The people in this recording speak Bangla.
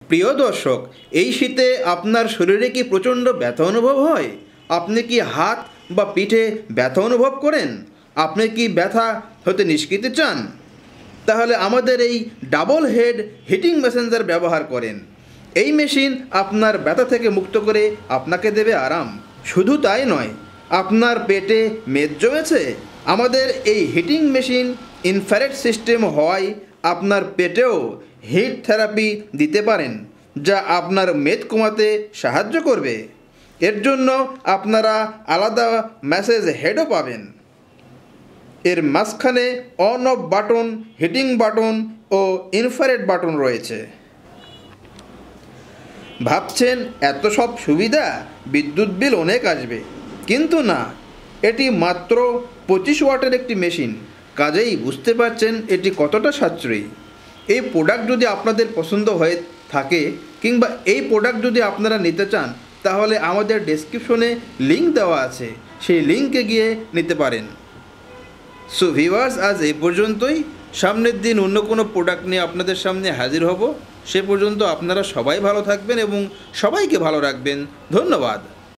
প্রিয় দর্শক, এই শীতে আপনার শরীরে কি প্রচণ্ড ব্যথা অনুভব হয়? আপনি কি হাত বা পিঠে ব্যথা অনুভব করেন? আপনি কি ব্যথা হতে নিষ্কৃতি চান? তাহলে আমাদের এই ডাবল হেড হিটিং মেসেঞ্জার ব্যবহার করেন। এই মেশিন আপনার ব্যথা থেকে মুক্ত করে আপনাকে দেবে আরাম। শুধু তাই নয়, আপনার পেটে মেদ জমেছে? আমাদের এই হিটিং মেশিন ইনফ্রারেড সিস্টেম হওয়ায় আপনার পেটেও হিট থেরাপি দিতে পারেন, যা আপনার মেদ কমাতে সাহায্য করবে। এর জন্য আপনারা আলাদা ম্যাসেজ হেডও পাবেন। এর মাঝখানে on off button, heating button ও ইনফ্রারেড বাটন রয়েছে। ভাবছেন এত সব সুবিধা, বিদ্যুৎ বিল অনেক আসবে, কিন্তু না, এটি মাত্র 25 ওয়াটের একটি মেশিন। কাজেই বুঝতে পারছেন এটি কতটা সাশ্রয়ী। এই প্রোডাক্ট যদি আপনাদের পছন্দ হয়ে থাকে কিংবা এই প্রোডাক্ট যদি আপনারা নিতে চান, তাহলে আমাদের ডেসক্রিপশনে লিঙ্ক দেওয়া আছে, সেই লিঙ্কে গিয়ে নিতে পারেন। সো ভিউয়ার্স, আজ এই পর্যন্তই। সামনের দিন অন্য কোনো প্রোডাক্ট নিয়ে আপনাদের সামনে হাজির হব। সে পর্যন্ত আপনারা সবাই ভালো থাকবেন এবং সবাইকে ভালো রাখবেন। ধন্যবাদ।